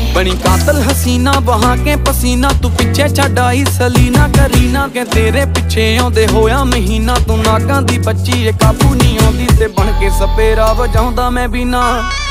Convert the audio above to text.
बनी कातल हसीना बहा के पसीना, तू पिछे छड्ड आई सलीना करीना के तेरे पिछे आउंदे होया महीना। तू नागां दी बच्ची काबू नहीं आउंदी ते बन के सपेरा वजाउंदा मैं भी ना।